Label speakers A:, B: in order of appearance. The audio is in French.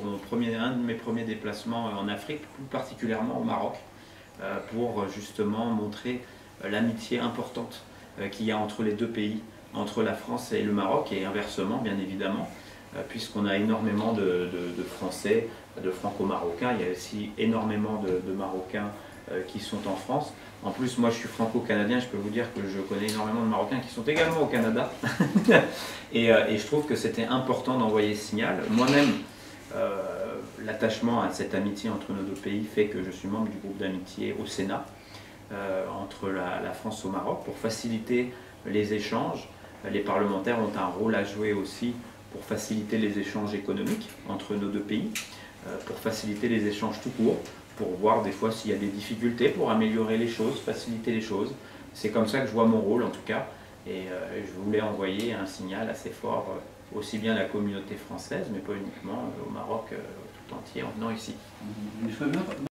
A: un de mes premiers déplacements en Afrique, plus particulièrement au Maroc, pour justement montrer l'amitié importante qu'il y a entre les deux pays, entre la France et le Maroc, et inversement bien évidemment, puisqu'on a énormément de Français, de Franco-Marocains. Il y a aussi énormément de Marocains qui sont en France. En plus, moi je suis franco-canadien, je peux vous dire que je connais énormément de Marocains qui sont également au Canada. et je trouve que c'était important d'envoyer ce signal. Moi-même, l'attachement à cette amitié entre nos deux pays fait que je suis membre du groupe d'amitié au Sénat, entre la France et le Maroc, pour faciliter les échanges. Les parlementaires ont un rôle à jouer aussi pour faciliter les échanges économiques entre nos deux pays, pour faciliter les échanges tout court, pour voir des fois s'il y a des difficultés, pour améliorer les choses, faciliter les choses. C'est comme ça que je vois mon rôle en tout cas, et je voulais envoyer un signal assez fort, aussi bien à la communauté française, mais pas uniquement, au Maroc tout entier en venant ici.